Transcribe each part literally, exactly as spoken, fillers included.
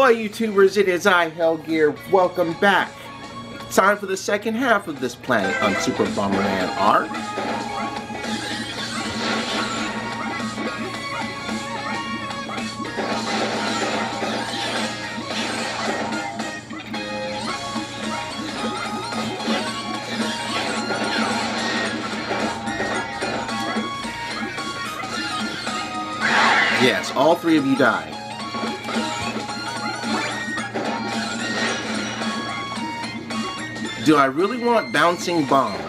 Ahoy YouTubers, it is I, Hellgear. Welcome back. Time for the second half of this planet on Super Bomberman R. Yes, all three of you died. Do I really want bouncing bombs?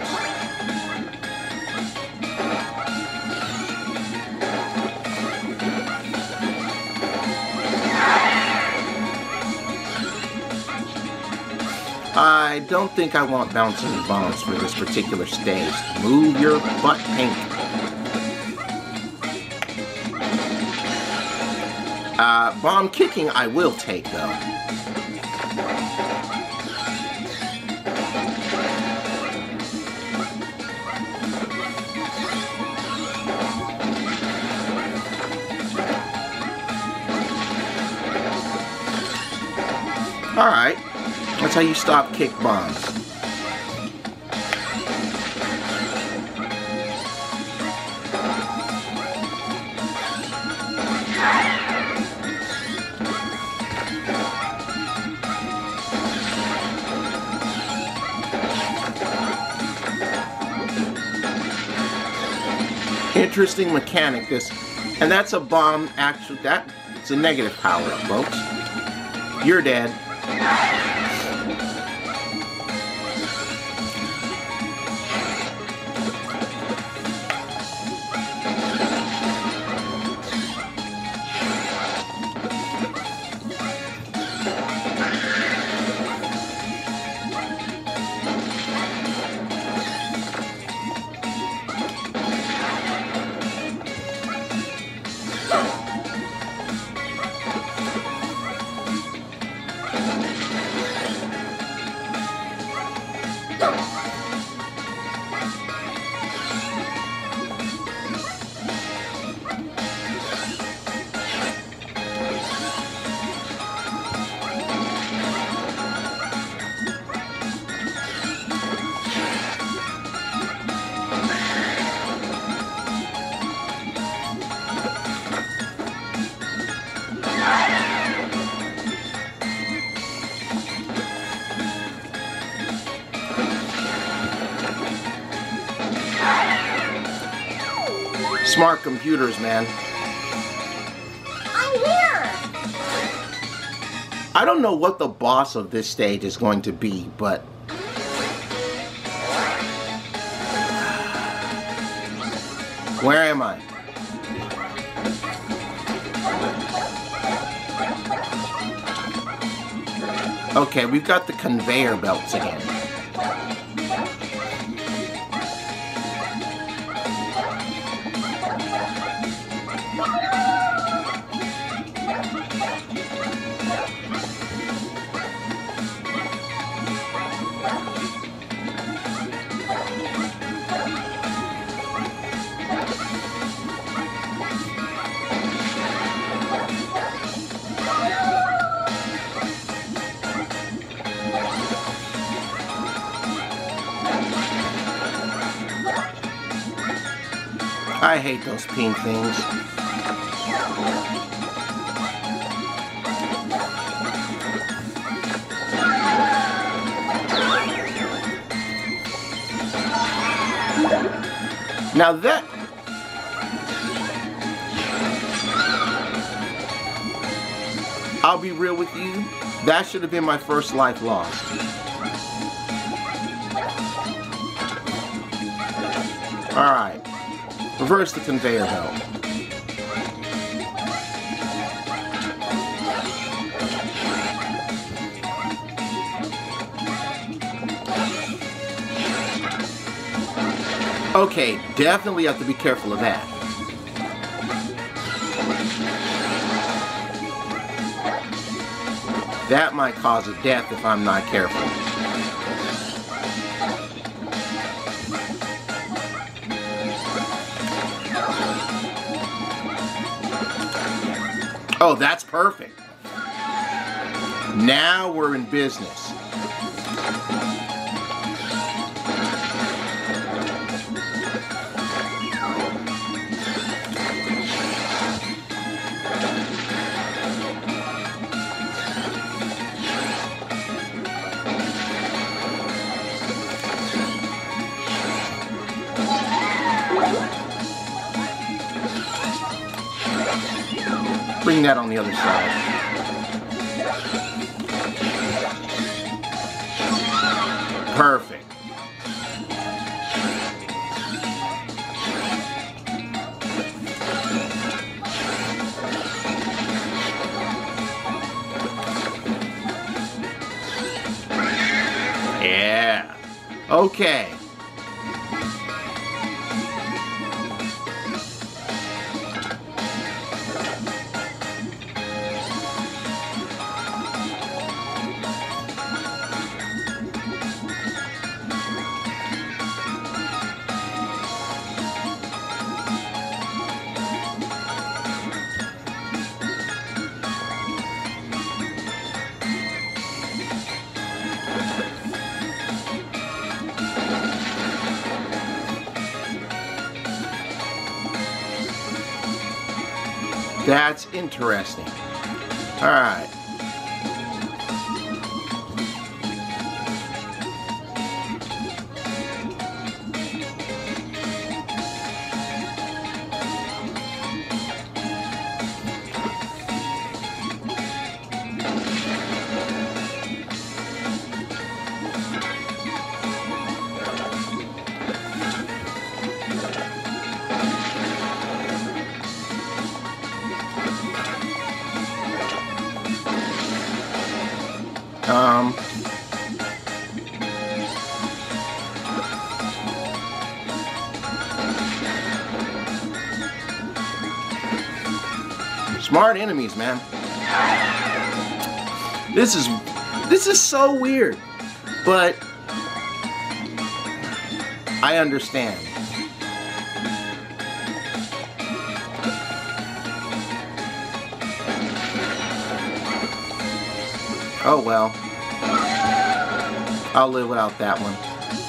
I don't think I want bouncing bombs for this particular stage. Move your butt, Pink. Uh, bomb kicking I will take, though. Alright, that's how you stop kick bombs. Interesting mechanic, this, and that's a bomb. Actually, that it's a negative power-up, folks. You're dead. Smart computers, man. I'm here! I don't know what the boss of this stage is going to be, but... Where am I? Okay, we've got the conveyor belts again. I hate those pink things. Now that... I'll be real with you, that should have been my first life lost. Alright. Reverse the conveyor belt. Okay, definitely have to be careful of that. That might cause a death if I'm not careful. Oh, that's perfect. Now we're in business. Bring that on the other side. Perfect. Yeah. Okay. That's interesting. All right. Um, smart enemies, man. This is this is so weird, but I understand. Oh well. I'll live without that one.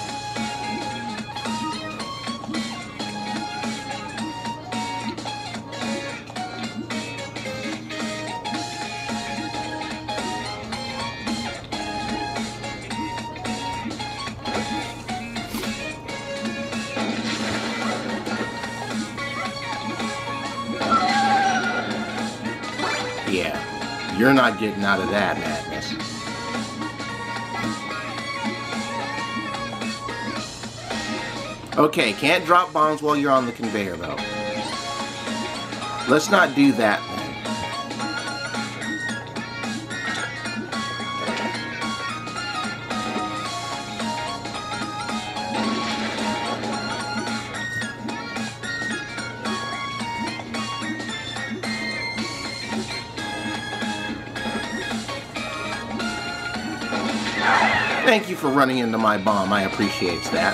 Yeah, you're not getting out of that madness. Okay, can't drop bombs while you're on the conveyor though. Let's not do that then. Thank you for running into my bomb. I appreciate that.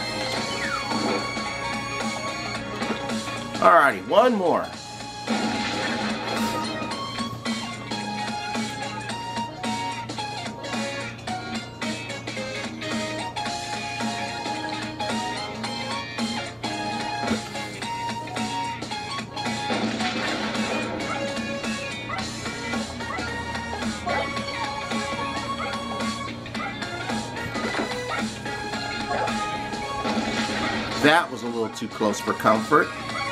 Alrighty, one more. That was a little too close for comfort.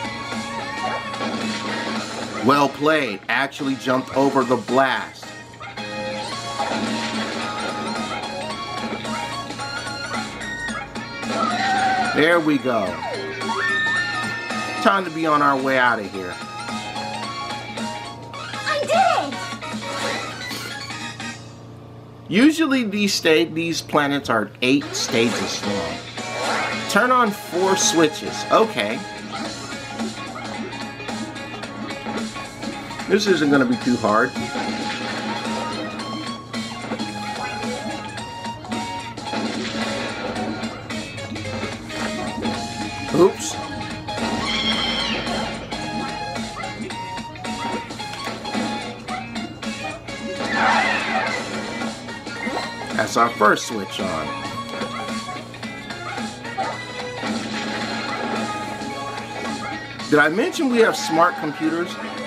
Well played. Actually jumped over the blast. There we go. Time to be on our way out of here. I did it! Usually these sta these planets are eight stages long. Turn on four switches. Okay. This isn't going to be too hard. Oops. That's our first switch on. Did I mention we have smart computers?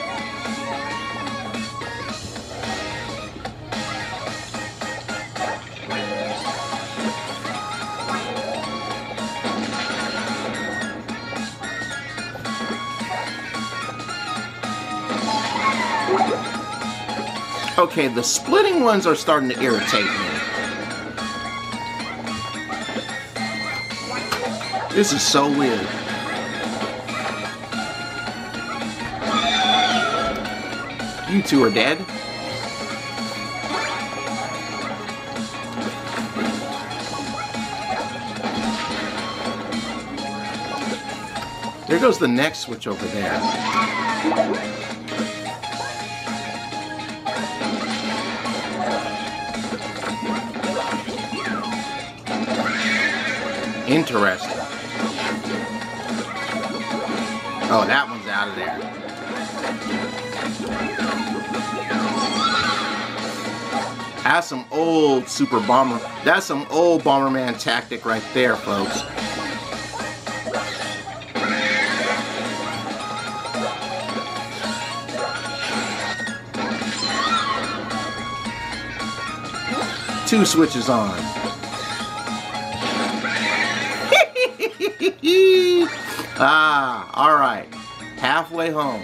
Okay, the splitting ones are starting to irritate me. This is so weird. You two are dead. There goes the next switch over there. Interesting. Oh, that one's out of there. That's some old Super Bomber. That's some old Bomberman tactic right there, folks. Two switches on. Ah, alright. Halfway home.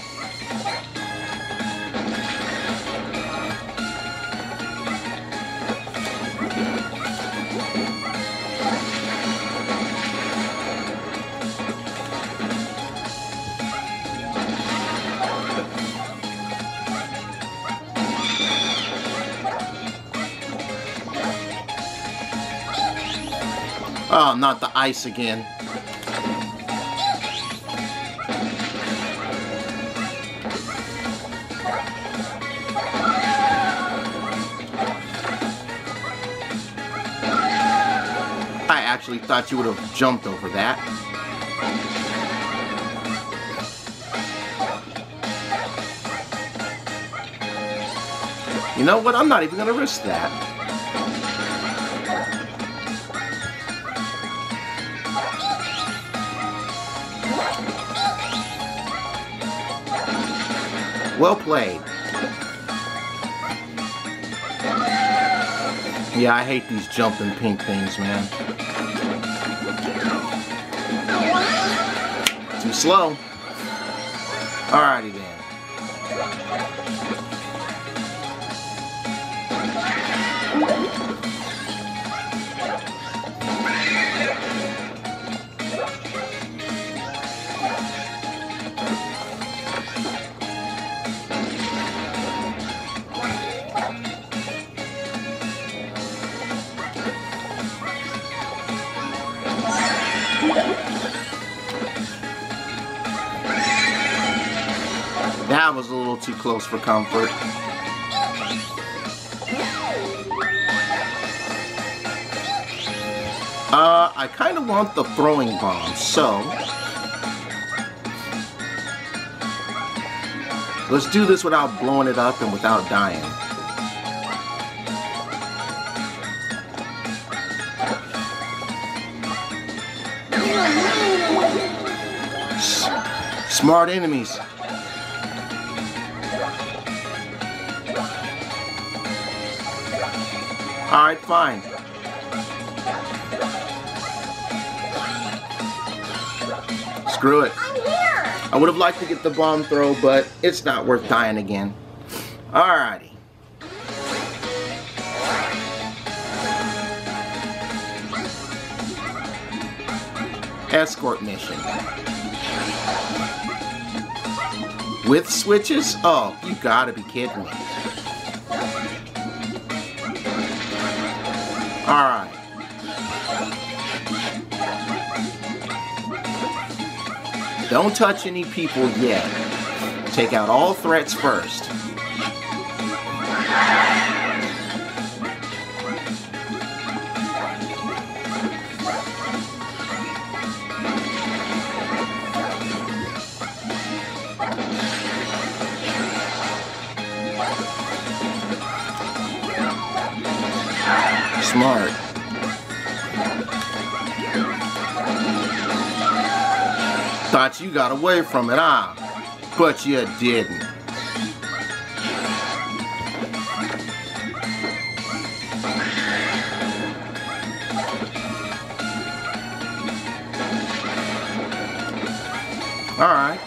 Oh, not the ice again. I actually thought you would have jumped over that. You know what? I'm not even going to risk that. Well played. Yeah, I hate these jumping pink things, man. Too slow. Alrighty then. That was a little too close for comfort. Uh, I kind of want the throwing bomb, so let's do this without blowing it up and without dying. S- smart enemies. Alright, fine. Screw it. I'm here. I would have liked to get the bomb throw, but it's not worth dying again. Alrighty. Escort mission. With switches? Oh, you gotta be kidding me. Alright. Don't touch any people yet. Take out all threats first. smart. Thought you got away from it, huh? But you didn't. All right.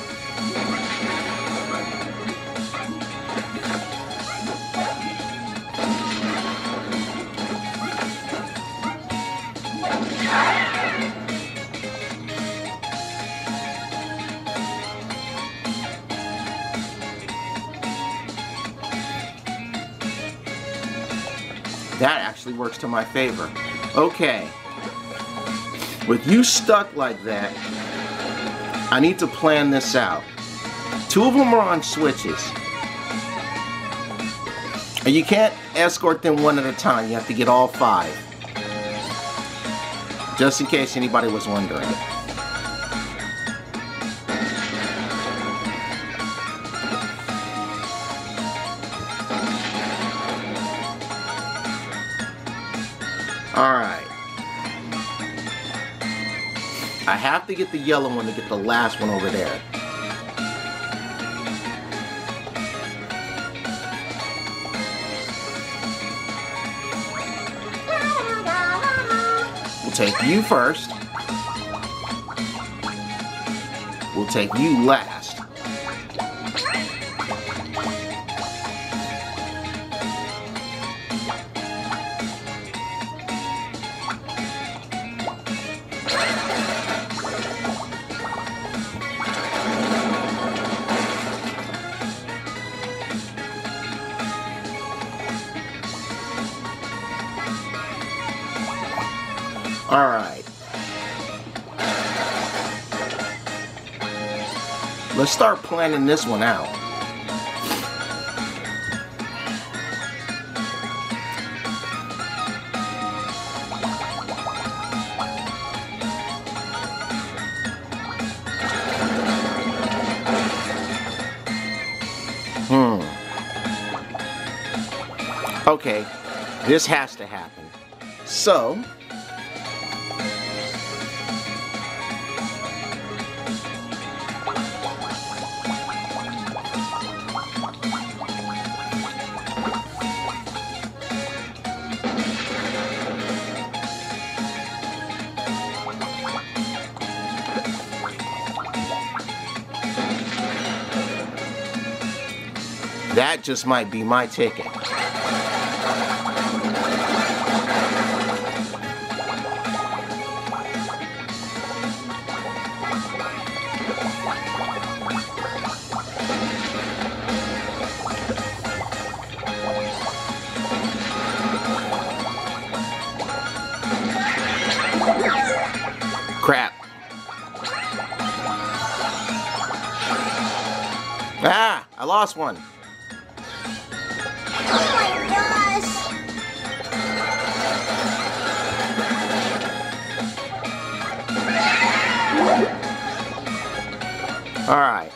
That actually works to my favor. Okay. With you stuck like that, I need to plan this out. Two of them are on switches. And you can't escort them one at a time. You have to get all five. Just in case anybody was wondering. Alright. I have to get the yellow one to get the last one over there. We'll take you first. We'll take you last. All right. Let's start planning this one out. Hmm. Okay, this has to happen. So, that just might be my ticket. Crap. Ah, I lost one. Oh my gosh! All right.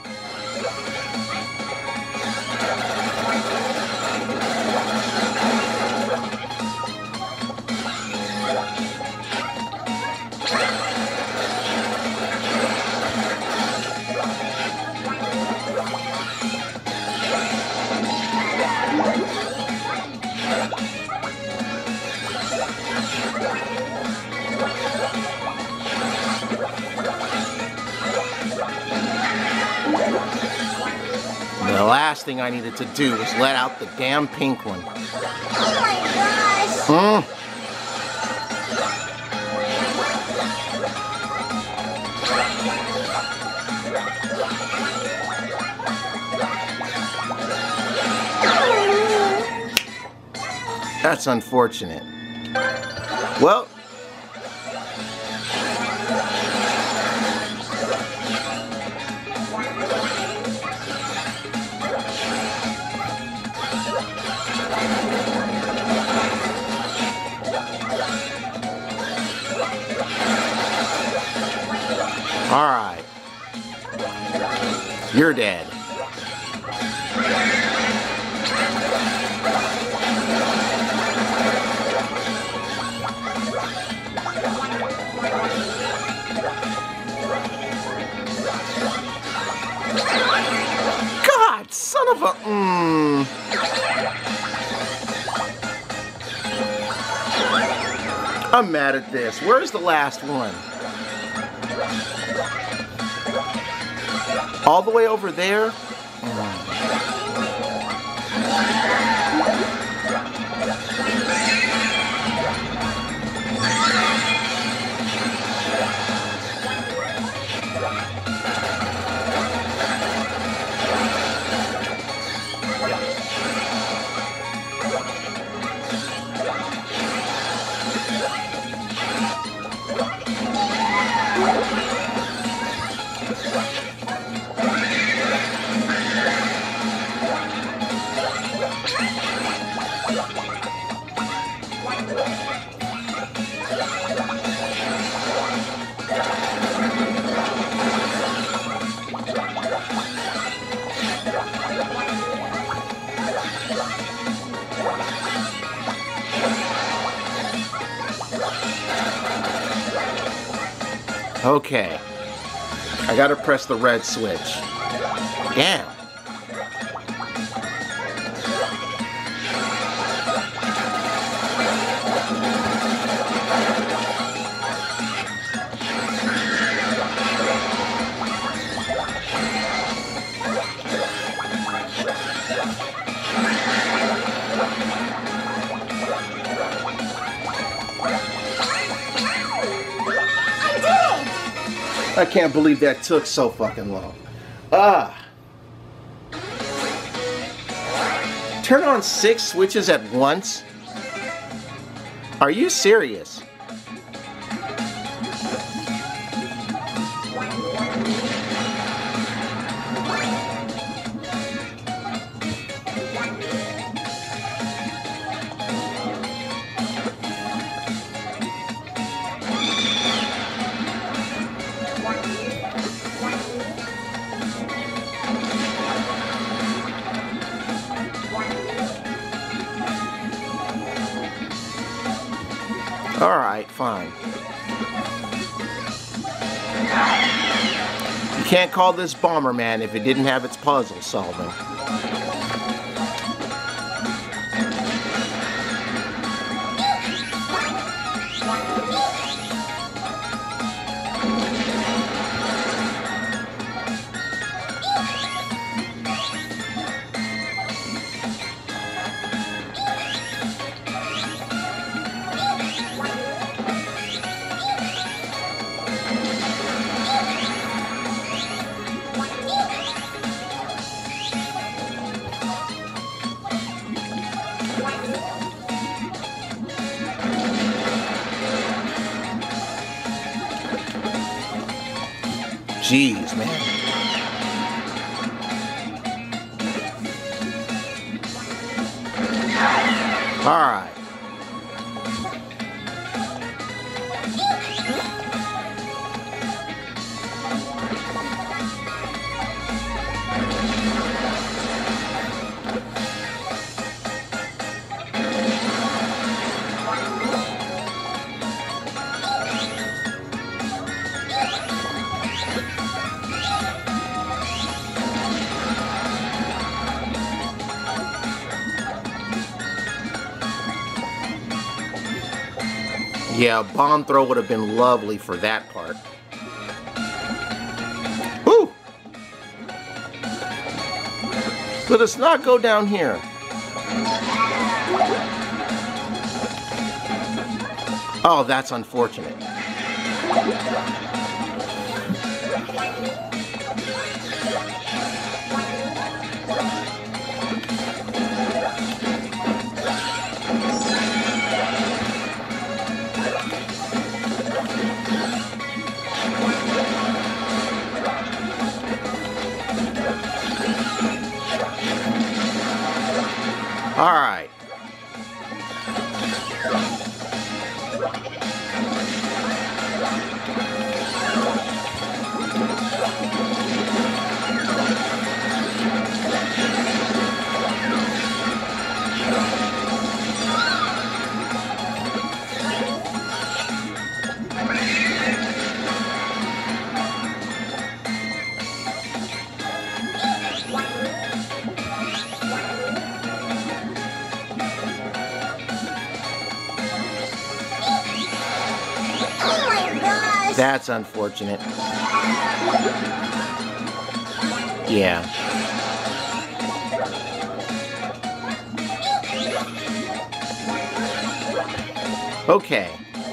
The last thing I needed to do was let out the damn pink one. Oh my gosh! Mm. That's unfortunate. Well, all right. You're dead. I'm mad at this. Where's the last one? All the way over there? Okay. I gotta press the red switch. Damn. I can't believe that took so fucking long. Ah. Turn on six switches at once? Are you serious? Alright, fine. You can't call this Bomberman if it didn't have its puzzle solving. Jeez, man. All right. Yeah, bomb throw would have been lovely for that part. Woo! Let us not go down here. Oh, that's unfortunate. All right. That's unfortunate. Yeah. Okay.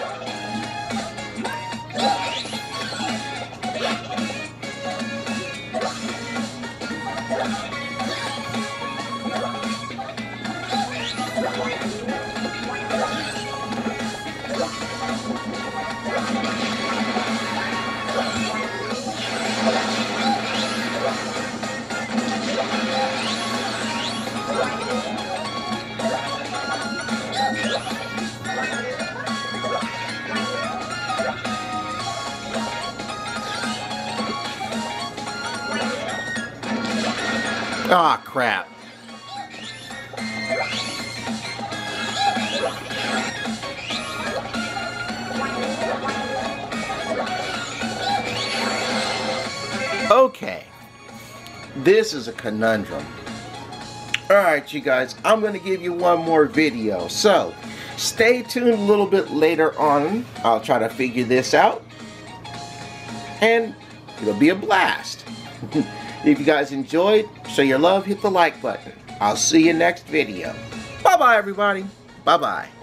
Ah, crap. Okay. This is a conundrum. Alright, you guys, I'm going to give you one more video. So, stay tuned a little bit later on. I'll try to figure this out. And it'll be a blast. If you guys enjoyed, show your love, hit the like button. I'll see you next video. Bye-bye, everybody. Bye-bye.